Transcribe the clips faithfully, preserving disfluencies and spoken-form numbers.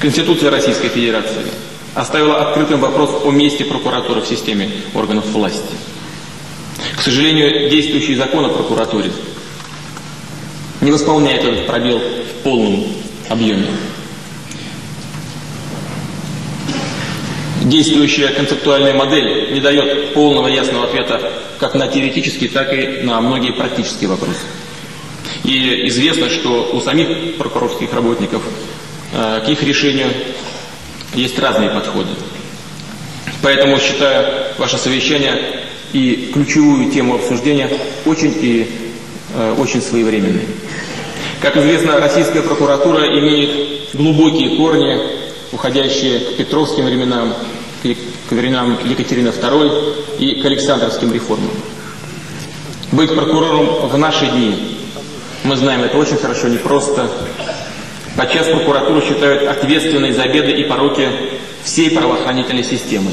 Конституция Российской Федерации оставила открытым вопрос о месте прокуратуры в системе органов власти. К сожалению, действующий закон о прокуратуре не восполняет этот пробел в полном объеме. Действующая концептуальная модель не дает полного ясного ответа как на теоретические, так и на многие практические вопросы. И известно, что у самих прокурорских работников э, к их решению есть разные подходы. Поэтому считаю ваше совещание и ключевую тему обсуждения очень и э, очень своевременной. Как известно, российская прокуратура имеет глубокие корни, уходящие к петровским временам, к временам Екатерины второй и к Александровским реформам. Быть прокурором в наши дни, мы знаем, это очень хорошо, непросто. Подчас прокуратуру считают ответственной за беды и пороки всей правоохранительной системы.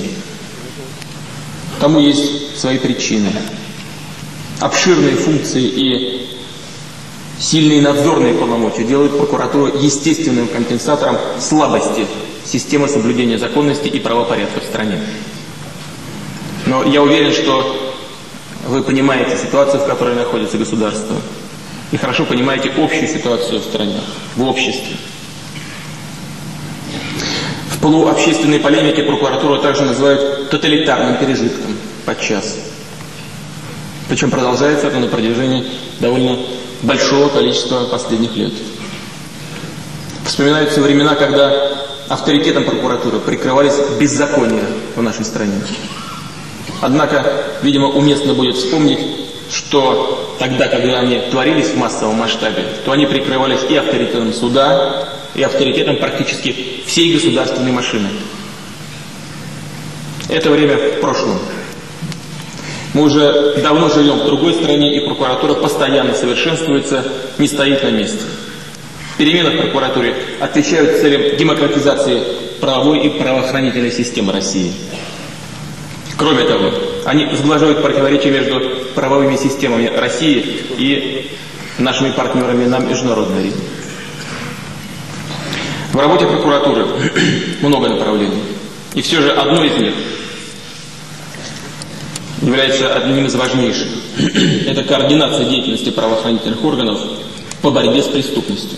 Тому есть свои причины. Обширные функции и сильные надзорные полномочия делают прокуратуру естественным компенсатором слабости системы соблюдения законности и правопорядка в стране. Но я уверен, что вы понимаете ситуацию, в которой находится государство, и хорошо понимаете общую ситуацию в стране, в обществе. В полуобщественной полемике прокуратуру также называют тоталитарным пережитком подчас. Причем продолжается это на протяжении довольно большого количества последних лет. Вспоминаются времена, когда авторитетом прокуратуры прикрывались беззакония в нашей стране. Однако, видимо, уместно будет вспомнить, что тогда, когда они творились в массовом масштабе, то они прикрывались и авторитетом суда, и авторитетом практически всей государственной машины. Это время в прошлом. Мы уже давно живем в другой стране, и прокуратура постоянно совершенствуется, не стоит на месте. Перемены в прокуратуре отвечают целям демократизации правовой и правоохранительной системы России. Кроме того, они сглаживают противоречия между правовыми системами России и нашими партнерами на международной арене. В работе прокуратуры много направлений. И все же одно из них является одним из важнейших. Это координация деятельности правоохранительных органов по борьбе с преступностью.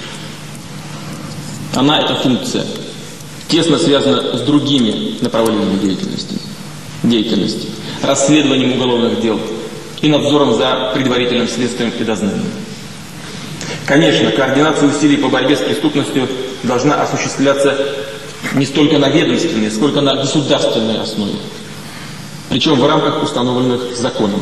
Она, эта функция, тесно связана с другими направлениями деятельности, деятельности, расследованием уголовных дел и надзором за предварительным следствием и дознанием. Конечно, координация усилий по борьбе с преступностью должна осуществляться не столько на ведомственной, сколько на государственной основе, причем в рамках, установленных законом.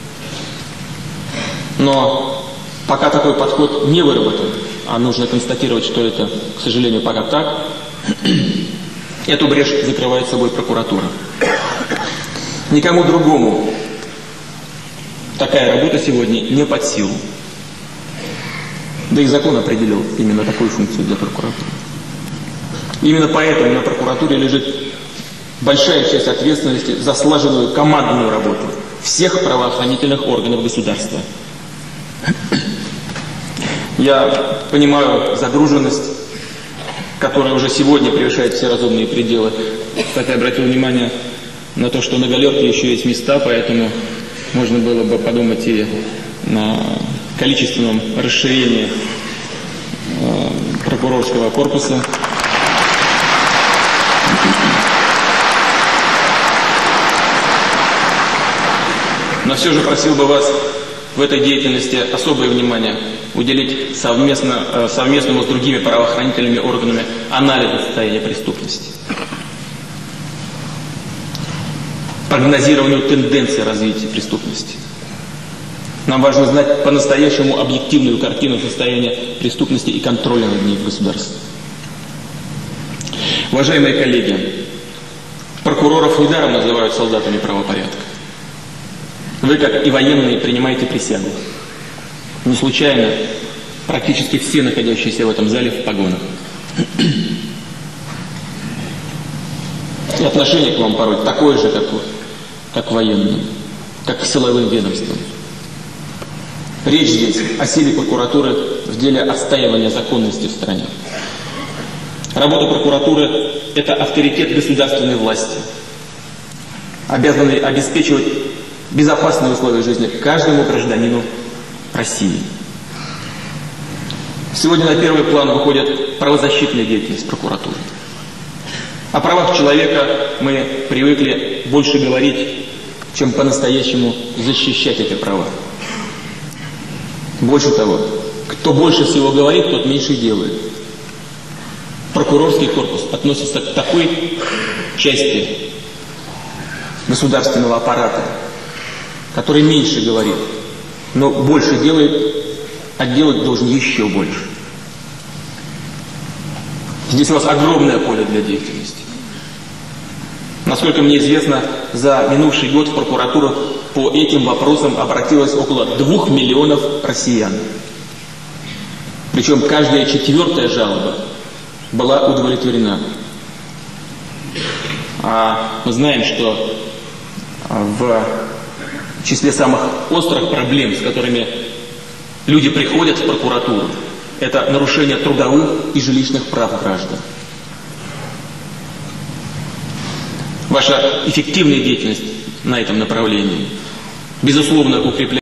Но пока такой подход не выработан, а нужно констатировать, что это, к сожалению, пока так, эту брешь закрывает собой прокуратура. Никому другому такая работа сегодня не под силу. Да и закон определил именно такую функцию для прокуратуры. Именно поэтому на прокуратуре лежит большая часть ответственности за слаженную командную работу всех правоохранительных органов государства. Я понимаю загруженность, которая уже сегодня превышает все разумные пределы. Кстати, обратил внимание на то, что на галерке еще есть места, поэтому можно было бы подумать и на количественном расширении э, прокурорского корпуса. Но все же просил бы вас в этой деятельности особое внимание уделить совместно, совместному с другими правоохранительными органами анализу состояния преступности, прогнозированию тенденций развития преступности. Нам важно знать по-настоящему объективную картину состояния преступности и контроля над ней в государстве. Уважаемые коллеги, прокуроров недаром называют солдатами правопорядка. Вы, как и военные, принимаете присягу. Не случайно практически все находящиеся в этом зале в погонах. И отношение к вам порой такое же, как, как к военным, как к силовым ведомствам. Речь здесь о силе прокуратуры в деле отстаивания законности в стране. Работа прокуратуры – это авторитет государственной власти, обязанный обеспечивать безопасные условия жизни каждому гражданину России. Сегодня на первый план выходит правозащитная деятельность прокуратуры. О правах человека мы привыкли больше говорить, чем по-настоящему защищать эти права. Больше того, кто больше всего говорит, тот меньше делает. Прокурорский корпус относится к такой части государственного аппарата, который меньше говорит, но больше делает, а делать должен еще больше. Здесь у вас огромное поле для деятельности. Насколько мне известно, за минувший год в прокуратуру по этим вопросам обратилось около двух миллионов россиян. Причем каждая четвертая жалоба была удовлетворена. А мы знаем, что в числе самых острых проблем, с которыми люди приходят в прокуратуру, это нарушение трудовых и жилищных прав граждан. Ваша эффективная деятельность на этом направлении, безусловно, укрепляет